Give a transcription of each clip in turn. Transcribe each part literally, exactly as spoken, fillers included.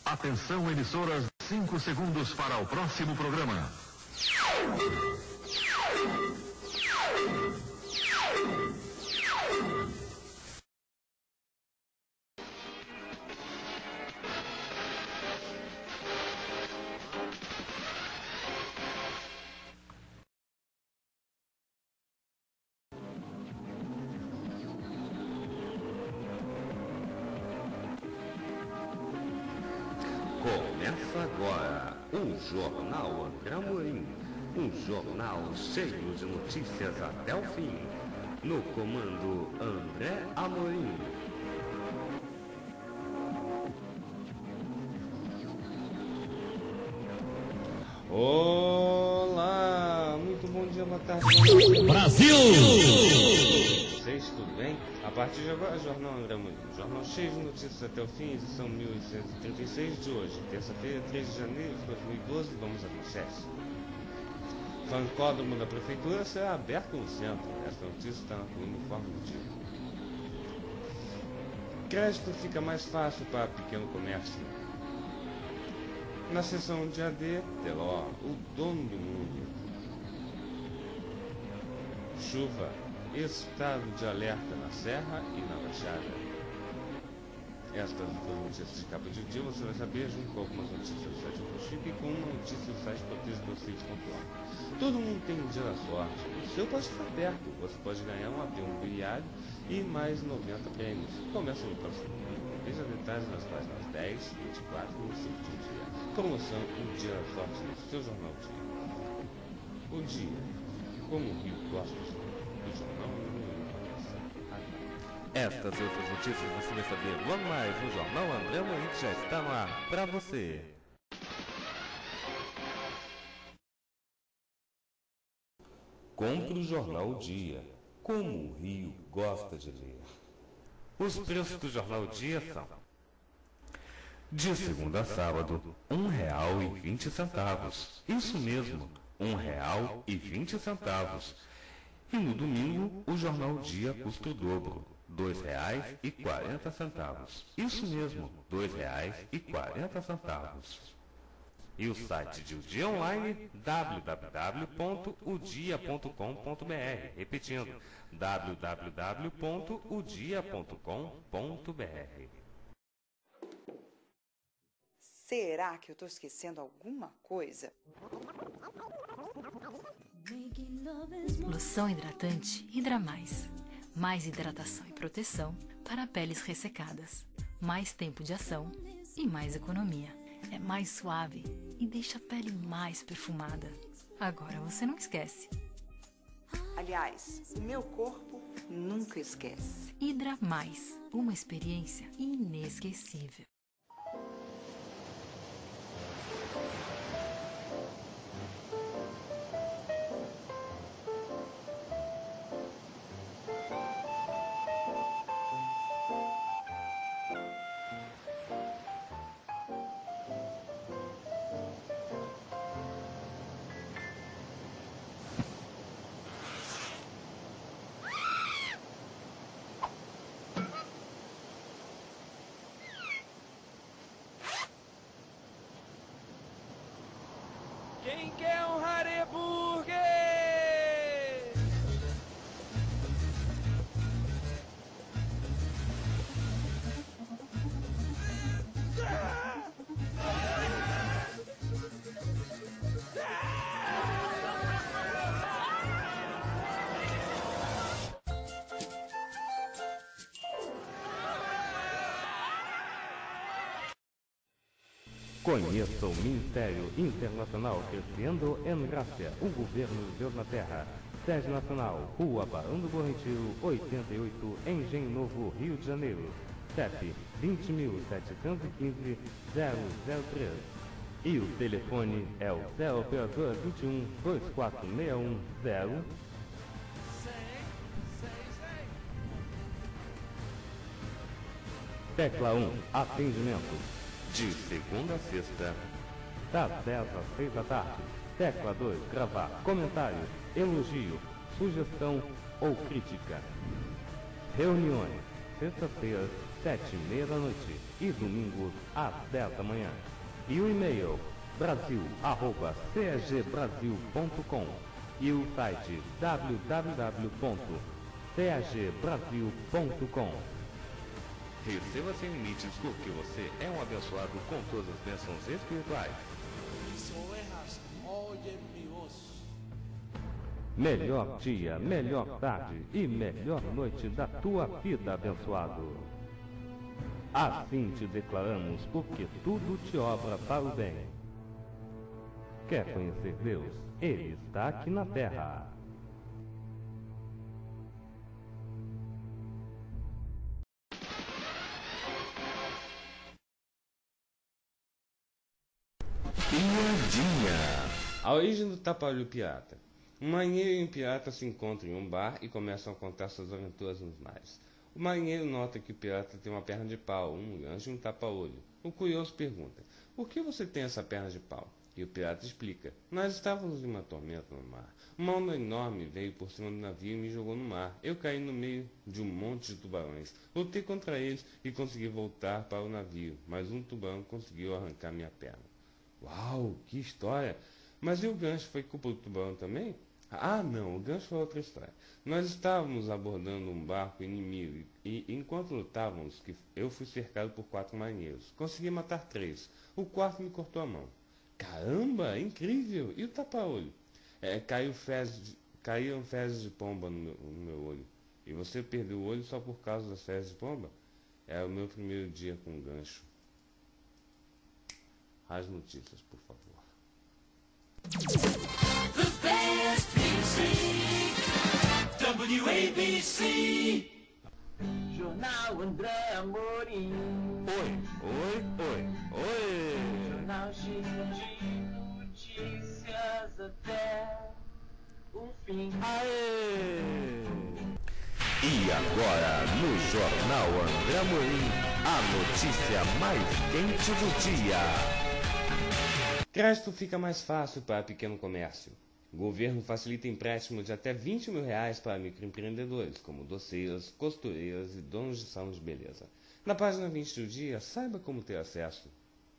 Atenção, emissoras, cinco segundos para o próximo programa. Começa agora o Jornal André Amorim, um jornal cheio de notícias até o fim. No comando André Amorim. Olá, muito bom dia, boa tarde. Brasil! Vocês, tudo bem? A partir de agora, Jornal André Amorim, jornal cheio de notícias até o fim, edição mil oitocentos e trinta e seis de hoje, terça-feira, três de janeiro de dois mil e doze, vamos a manchetes. Fancódromo da Prefeitura será aberto no centro. Essa notícia está no uniforme do dia. Crédito fica mais fácil para pequeno comércio. Na seção de A D, Teló, o dono do mundo. Chuva, estado de alerta na Serra e na Baixada. Estas duas notícias de capa de dia você vai saber junto com algumas notícias do site InfoChip e com uma notícia do site proteja vocês ponto com. Todo mundo tem um dia da sorte. O seu pode estar perto. Você pode ganhar um avião bilhário e mais noventa prêmios. Começa no próximo domingo. Veja detalhes nas páginas dez, vinte e quatro e cinco de dia. Promoção O Dia da Sorte no seu jornal Dia. O dia. Como o Rio gosta do jornal. Estas e outras notícias você vai saber logo mais no Jornal André Amorim, que já está no ar para você. Compre o Jornal Dia, como o Rio gosta de ler. Os preços do Jornal Dia são: de segunda a sábado, um real e vinte centavos. Isso mesmo, um real e vinte centavos. E no domingo, o Jornal Dia custa o dobro, dois reais e quarenta centavos. Isso mesmo, dois reais e quarenta centavos. E o site de O Dia Online, w w w ponto o dia ponto com ponto b r. Repetindo, w w w ponto o dia ponto com ponto b r. Será que eu estou esquecendo alguma coisa? Loção hidratante Hidra Mais. Mais hidratação e proteção para peles ressecadas. Mais tempo de ação e mais economia. É mais suave e deixa a pele mais perfumada. Agora você não esquece. Aliás, o meu corpo nunca esquece. Hidra Mais. Uma experiência inesquecível. Quem quer um Hareburger? Conheça o Ministério Internacional Crescendo em Graça, o governo de Deus na Terra. Sede Nacional, Rua Barão do Bom Retiro, oitenta e oito, Engenho Novo, Rio de Janeiro. C E P vinte mil setecentos e quinze, zero zero três. E o telefone é o zero operador vinte e um, dois quatro seis um, zero. Tecla um, atendimento. De segunda a sexta, das dez às seis da tarde. Tecla dois, gravar comentário, elogio, sugestão ou crítica. Reuniões, sextas-feiras, sete e meia da noite e domingos às dez da manhã. E o e-mail brasil arroba c e g brasil ponto com e o site w w w ponto c e g brasil ponto com. Receba sem limites porque você é um abençoado com todas as bênçãos espirituais. Mis ovejas oyen mi voz. Melhor dia, melhor tarde e melhor noite da tua vida, abençoado. Assim te declaramos, porque tudo te obra para o bem. Quer conhecer Deus? Ele está aqui na terra. Piadinha. A origem do tapa-olho pirata. Um marinheiro e um pirata se encontram em um bar e começam a contar suas aventuras nos mares. O marinheiro nota que o pirata tem uma perna de pau, um gancho e um tapa-olho. O curioso pergunta: por que você tem essa perna de pau? E o pirata explica: nós estávamos em uma tormenta no mar. Uma onda enorme veio por cima do navio e me jogou no mar. Eu caí no meio de um monte de tubarões. Lutei contra eles e consegui voltar para o navio, mas um tubarão conseguiu arrancar minha perna. Uau, que história! Mas e o gancho, foi culpa do tubarão também? Ah, não, o gancho foi outra história. Nós estávamos abordando um barco inimigo e, enquanto lutávamos, eu fui cercado por quatro marinheiros. Consegui matar três. O quarto me cortou a mão. Caramba, incrível! E o tapa-olho? É, caiu fezes, caíram fezes de pomba no meu, no meu olho. E você perdeu o olho só por causa das fezes de pomba? É o meu primeiro dia com gancho. As notícias, por favor. The best music, W A B C. Jornal André Amorim. Oi, oi, oi, oi! Jornal cheio de notícias até o fim. Aê! E agora, no Jornal André Amorim, a notícia mais quente do dia. Crédito fica mais fácil para pequeno comércio. O governo facilita empréstimo de até vinte mil reais para microempreendedores, como doceiras, costureiras e donos de salão de beleza. Na página vinte do dia, saiba como ter acesso.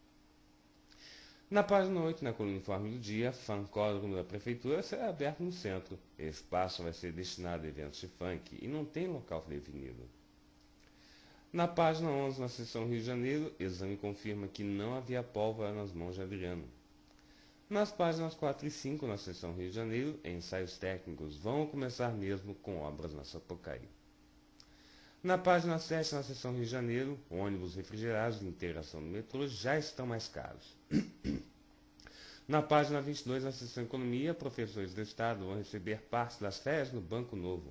Na página oito, na coluna Informe do Dia, Funkódromo da Prefeitura será aberto no centro. Esse espaço vai ser destinado a eventos de funk e não tem local definido. Na página onze, na seção Rio de Janeiro, exame confirma que não havia pólvora nas mãos de Adriano. Nas páginas quatro e cinco, na seção Rio de Janeiro, ensaios técnicos vão começar mesmo com obras na Sapucaí. Na página sete, na seção Rio de Janeiro, ônibus refrigerados de integração no metrô já estão mais caros. Na página vinte e dois, na seção Economia, professores do Estado vão receber parte das férias no Banco Novo.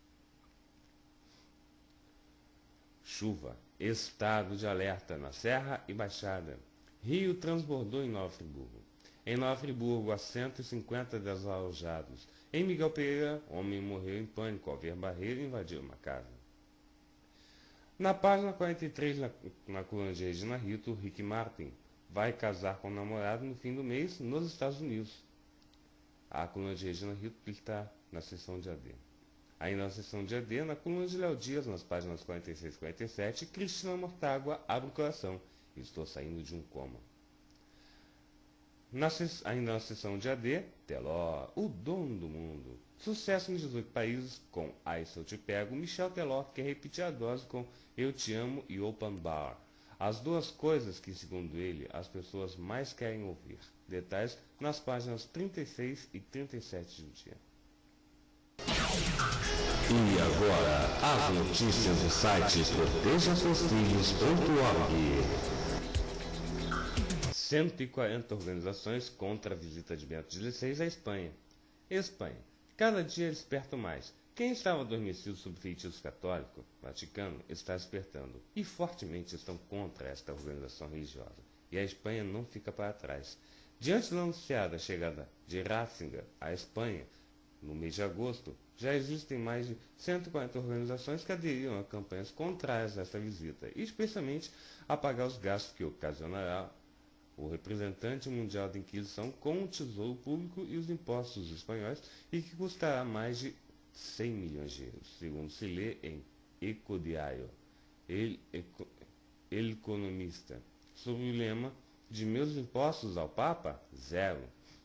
Chuva. Estado de alerta na Serra e Baixada. Rio transbordou em Nova Friburgo. Em Nova Friburgo, há cento e cinquenta desalojados. Em Miguel Pereira, homem morreu em pânico ao ver barreira invadir uma casa. Na página quarenta e três, na, na coluna de Regina Rito, Rick Martin vai casar com o namorado no fim do mês nos Estados Unidos. A coluna de Regina Rito está na seção de A D. Ainda na seção de A D, na coluna de Léo Dias, nas páginas quarenta e seis e quarenta e sete, Cristina Mortágua abre o coração. Estou saindo de um coma. Na ainda na seção de A D, Teló, o dono do mundo. Sucesso em dezoito países com Ai Se Eu Te Pego, Michel Teló quer repetir a dose com Eu Te Amo e Open Bar. As duas coisas que, segundo ele, as pessoas mais querem ouvir. Detalhes nas páginas trinta e seis e trinta e sete do dia. E agora, as notícias do site proteja seus filhos ponto org. cento e quarenta organizações contra a visita de Bento dezesseis à Espanha. Espanha. Cada dia despertam mais. Quem estava adormecido sob feitiço católico, Vaticano, está despertando. E fortemente estão contra esta organização religiosa. E a Espanha não fica para trás. Diante da anunciada chegada de Ratzinger à Espanha, no mês de agosto, já existem mais de cento e quarenta organizações que aderiram a campanhas contrárias a esta visita, e especialmente a pagar os gastos que ocasionará o representante mundial da Inquisição com o tesouro público e os impostos espanhóis, e que custará mais de cem milhões de euros, segundo se lê em Ecodiário. ele, eco, ele economista, sob o lema de meus impostos ao Papa, zero.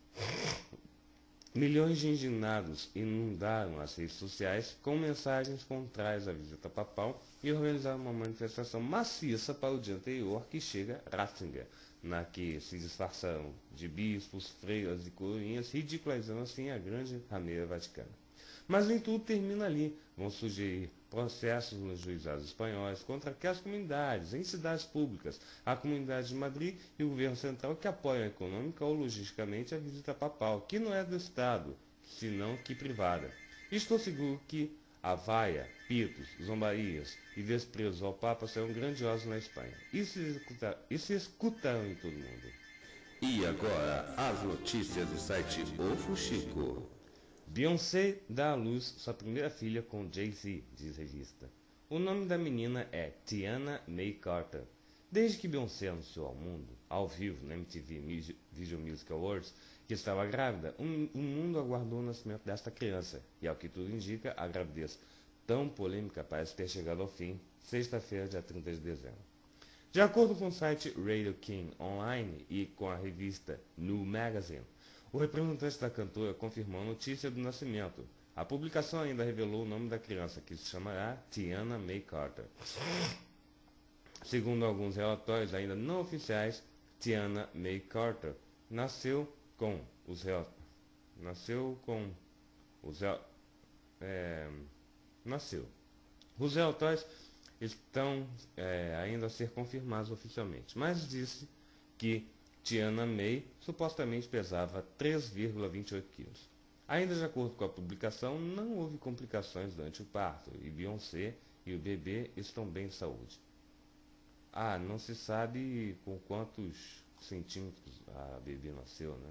Milhões de indignados inundaram as redes sociais com mensagens contrárias à visita papal e organizaram uma manifestação maciça para o dia anterior que chega Ratzinger, na que se disfarçaram de bispos, freiras e coroinhas, ridicularizando assim a grande rameira vaticana. Mas nem tudo termina ali. Vão surgir processos nos juizados espanhóis contra aquelas comunidades, em cidades públicas, a comunidade de Madrid e o governo central que apoiam econômica ou logisticamente a visita papal, que não é do Estado, senão que privada. Estou seguro que a vaia, pitos, zombarias e desprezo ao Papa serão grandiosos na Espanha. E se, executar, e se escutarão em todo mundo. E agora, as notícias do site O Fuxico. Beyoncé dá à luz sua primeira filha com Jay-Z, diz revista. O nome da menina é Tiana May Carter. Desde que Beyoncé anunciou ao mundo, ao vivo, na M T V Video Music Awards, que estava grávida, o um, um mundo aguardou o nascimento desta criança, e ao que tudo indica, a gravidez tão polêmica parece ter chegado ao fim, sexta-feira, dia trinta de dezembro. De acordo com o site Radio King Online e com a revista New Magazine, o representante da cantora confirmou a notícia do nascimento. A publicação ainda revelou o nome da criança, que se chamará Tiana May Carter. Segundo alguns relatórios ainda não oficiais, Tiana May Carter nasceu com os nasceu com os é, nasceu. Os relatórios estão é, ainda a ser confirmados oficialmente, mas disse que Tiana May supostamente pesava três vírgula vinte e oito quilos. Ainda de acordo com a publicação, não houve complicações durante o parto e Beyoncé e o bebê estão bem de saúde. Ah, não se sabe com quantos centímetros a bebê nasceu, né?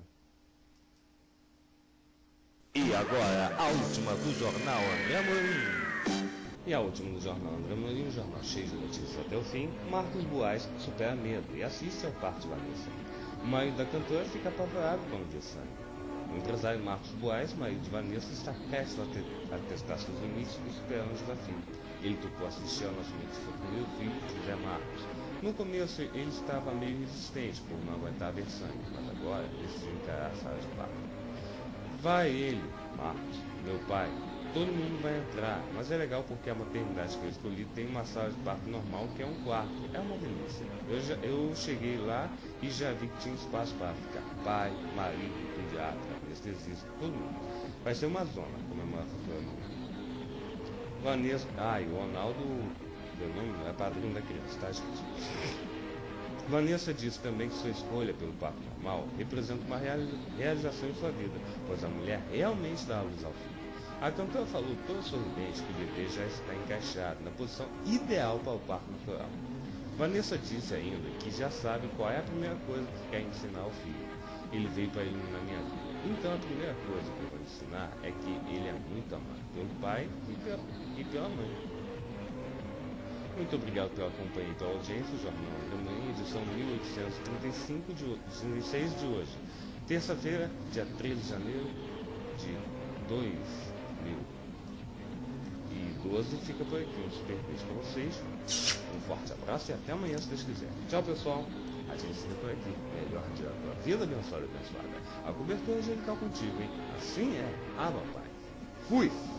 E agora, a última do Jornal André Amorim. E a última do Jornal André Amorim, um jornal cheio de notícias até o fim, Marcos Buais supera medo e assiste ao parto de Vanessa. O marido da cantora fica apavorado quando vê sangue. O empresário Marcos Buais, marido de Vanessa, está prestes a, a testar seus limites e superar um desafio. Ele topou assistir ao nascimento de seu primeiro filho, José Marcos. No começo ele estava meio resistente por não aguentar ver sangue, mas agora decidiu encarar a sala de parto. Vai ele, Marcos, meu pai. Todo mundo vai entrar, mas é legal porque a maternidade que eu escolhi tem uma sala de parto normal que é um quarto. É uma delícia. Eu, já, eu cheguei lá e já vi que tinha espaço para ficar pai, marido, pediatra, anestesista, todo mundo. Vai ser uma zona, comemora a família. Vanessa, ah, e o Ronaldo, meu nome não é padrinho da criança, tá, gente? Vanessa disse também que sua escolha pelo parto normal representa uma realização em sua vida, pois a mulher realmente dá a luz ao filho. A cantora falou toda sorridente que o bebê já está encaixado na posição ideal para o parto natural. Vanessa disse ainda que já sabe qual é a primeira coisa que quer ensinar ao filho. Ele veio para iluminar minha vida. Então a primeira coisa que eu vou ensinar é que ele é muito amado pelo pai e pela, e pela mãe. Muito obrigado pela companhia e pela audiência. O Jornal da Manhã, edição mil oitocentos e trinta e cinco, de dezesseis de hoje. Terça-feira, dia treze de janeiro de dois mil e doze. Fica por aqui. Um super beijo para vocês. Um forte abraço e até amanhã, se Deus quiser. Tchau, pessoal. A gente fica por aqui. Melhor dia da tua vida, abençoada e abençoada. A cobertura angelical contigo, hein? Assim é. Ah, papai. Fui!